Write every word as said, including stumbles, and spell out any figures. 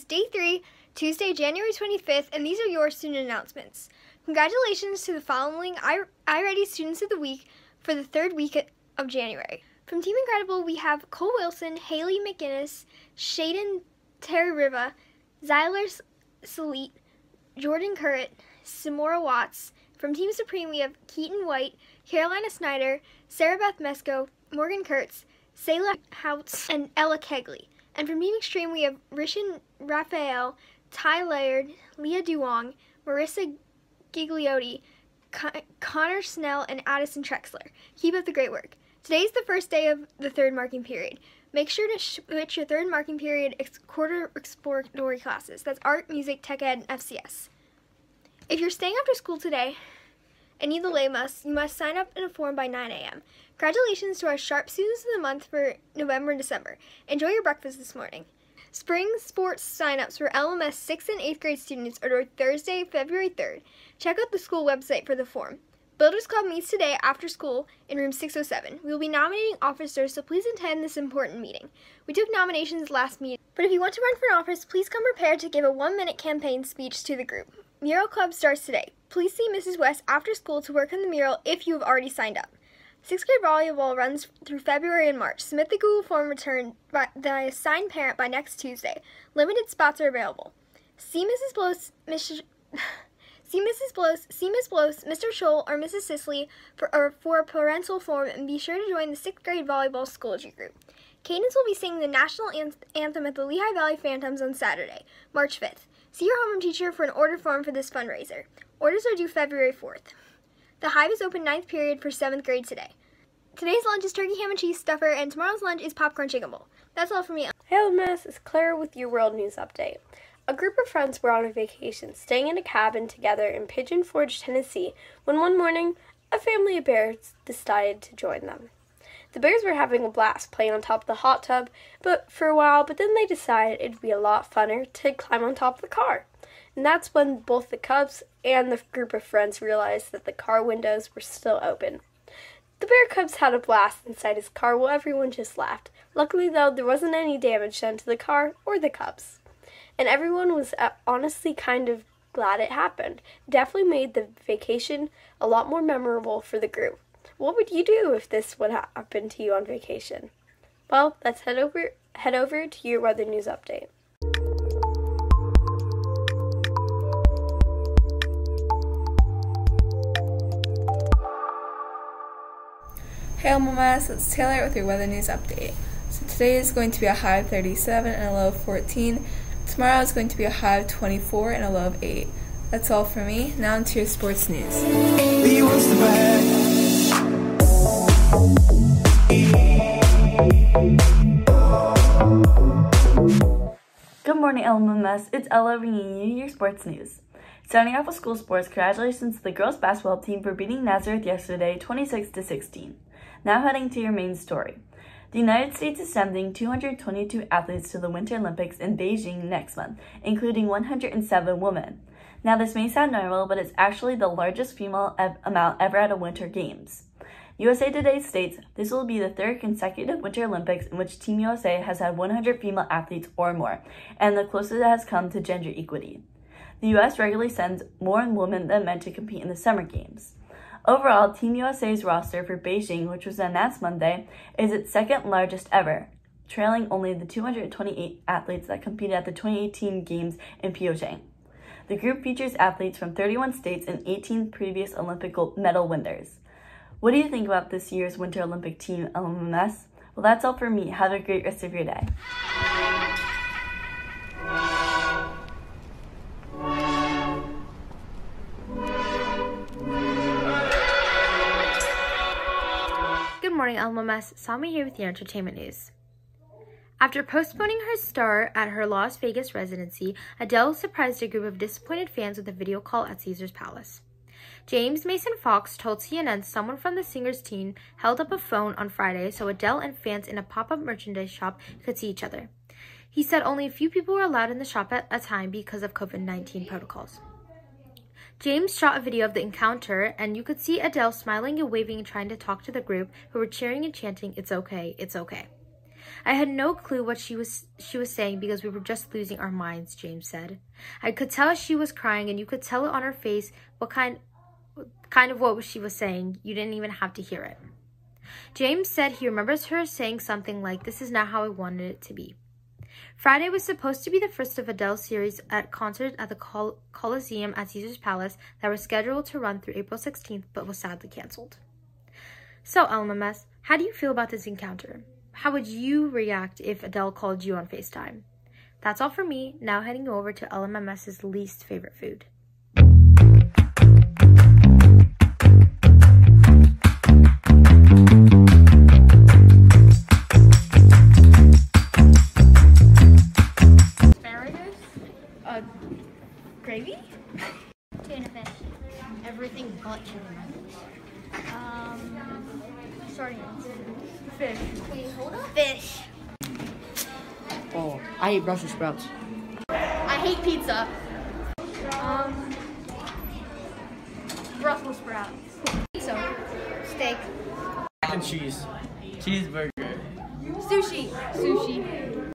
is day three, Tuesday, January twenty-fifth, and these are your student announcements. Congratulations to the following iReady Students of the Week for the third week of January. From Team Incredible, we have Cole Wilson, Haley McGinnis, Shaden Terry Riva, Zyler Salit, Jordan Currit, Samora Watts. From Team Supreme, we have Keaton White, Carolina Snyder, Sarah Beth Mesco, Morgan Kurtz, Sayla Houts, and Ella Kegley. And from Team Extreme, we have Rishan Raphael, Ty Laird, Leah Duong, Marissa Gigliotti, Con- Connor Snell, and Addison Trexler. Keep up the great work. Today is the first day of the third marking period. Make sure to switch your third marking period ex- quarter exploratory classes. That's art, music, tech ed, and F C S. If you're staying after school today and need the lay must, you must sign up in a form by nine a.m. Congratulations to our Sharp Students of the Month for November and December. Enjoy your breakfast this morning. Spring sports signups for L M S sixth and eighth grade students are Thursday, February third. Check out the school website for the form. Builders Club meets today after school in room six oh seven. We will be nominating officers, so please attend this important meeting. We took nominations last meeting, but if you want to run for an office, please come prepared to give a one-minute campaign speech to the group. Mural Club starts today. Please see Missus West after school to work on the mural if you have already signed up. Sixth grade volleyball runs through February and March. Submit the Google form returned by the assigned parent by next Tuesday. Limited spots are available. See Missus Blows, Mister See Missus Blows, see Miz Blows, Mister Scholl, or Missus Sisley for, or for a parental form, and be sure to join the sixth grade volleyball Schoology group. Cadence will be singing the national anthem at the Lehigh Valley Phantoms on Saturday, March fifth. See your homeroom teacher for an order form for this fundraiser. Orders are due February fourth. The Hive is open ninth period for seventh grade today. Today's lunch is turkey ham and cheese stuffer, and tomorrow's lunch is popcorn chicken bowl. That's all from me. Hey, L M S, it's Claire with your World News Update. A group of friends were on a vacation, staying in a cabin together in Pigeon Forge, Tennessee, when one morning, a family of bears decided to join them. The bears were having a blast playing on top of the hot tub but for a while, but then they decided it'd be a lot funner to climb on top of the car. And that's when both the cubs and the group of friends realized that the car windows were still open. The bear cubs had a blast inside his car while everyone just laughed. Luckily, though, there wasn't any damage done to the car or the cubs. And everyone was uh, honestly kind of glad it happened. It definitely made the vacation a lot more memorable for the group. What would you do if this would happen to you on vacation? Well, let's head over head over to your weather news update. Hey L M S, it's Taylor with your weather news update. So today is going to be a high of thirty-seven and a low of fourteen. Tomorrow is going to be a high of twenty-four and a low of eight. That's all for me. Now into your sports news. Good morning, L M S. It's Ella bringing you your sports news. Starting off with school sports, congratulations to the girls basketball team for beating Nazareth yesterday twenty-six to sixteen. Now heading to your main story. The United States is sending two hundred twenty-two athletes to the Winter Olympics in Beijing next month, including one hundred seven women. Now this may sound normal, but it's actually the largest female ev- amount ever at a Winter Games. U S A Today states this will be the third consecutive Winter Olympics in which Team U S A has had one hundred female athletes or more, and the closest it has come to gender equity. The U S regularly sends more women than men to compete in the Summer Games. Overall, Team U S A's roster for Beijing, which was announced Monday, is its second largest ever, trailing only the two hundred twenty-eight athletes that competed at the twenty eighteen Games in Pyeongchang. The group features athletes from thirty-one states and eighteen previous Olympic gold medal winners. What do you think about this year's Winter Olympic team, L M S? Well, that's all for me. Have a great rest of your day. Good morning, L M S. Sami here with your entertainment news. After postponing her star at her Las Vegas residency, Adele surprised a group of disappointed fans with a video call at Caesars Palace. James Mason Fox told C N N someone from the singer's team held up a phone on Friday so Adele and fans in a pop-up merchandise shop could see each other. He said only a few people were allowed in the shop at a time because of COVID nineteen protocols. James shot a video of the encounter, and you could see Adele smiling and waving and trying to talk to the group, who were cheering and chanting, "It's okay, it's okay." I had no clue what she was she was saying because we were just losing our minds, James said. I could tell she was crying, and you could tell it on her face what kind, kind of what she was saying. You didn't even have to hear it. James said he remembers her saying something like, "This is not how I wanted it to be." Friday was supposed to be the first of Adele's series at concerts at the Col- Coliseum at Caesar's Palace that was scheduled to run through April sixteenth, but was sadly canceled. So, L M M S, how do you feel about this encounter? How would you react if Adele called you on FaceTime? That's all for me. Now heading over to L M M S's least favorite food. Asparagus? Uh, gravy? Tuna fish. Everything but tuna. Um, sardines. Fish. Wait, hold up. Fish. Oh, I hate Brussels sprouts. I hate pizza. Um, Brussels sprouts. So, Steak. Mac and cheese. Cheeseburger. Sushi. Sushi.